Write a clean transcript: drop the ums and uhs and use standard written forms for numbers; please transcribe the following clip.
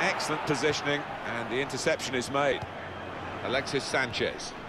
Excellent positioning, and the interception is made. Alexis Sanchez.